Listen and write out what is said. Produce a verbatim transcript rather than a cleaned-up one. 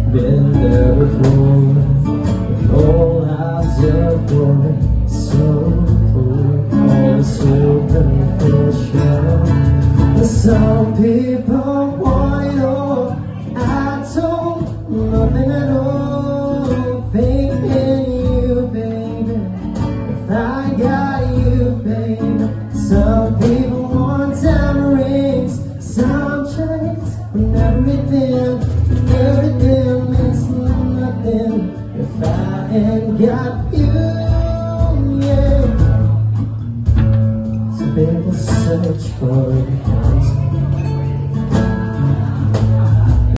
Been there before, with all eyes upon, so full, all superficial. Some people want it all, I don't, nothing at all. Faith in you, baby, if I got you, baby. Some people want diamond rings, some chains, and everything, everything means nothing if I ain't got you, yeah. Some people search for the